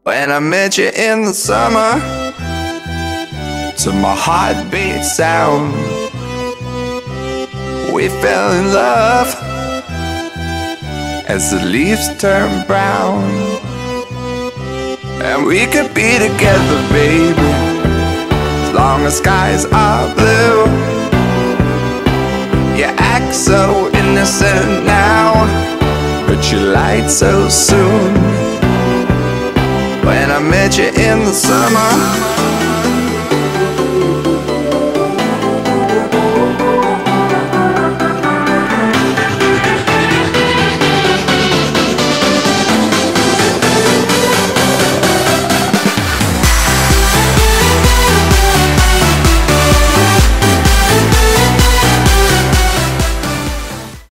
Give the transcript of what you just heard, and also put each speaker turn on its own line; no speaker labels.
When I met you in the summer, to my heartbeat sound, we fell in love as the leaves turn brown. And we could be together, baby, as long as skies are blue. You act so innocent now, but you lied so soon. When I met you in the summer,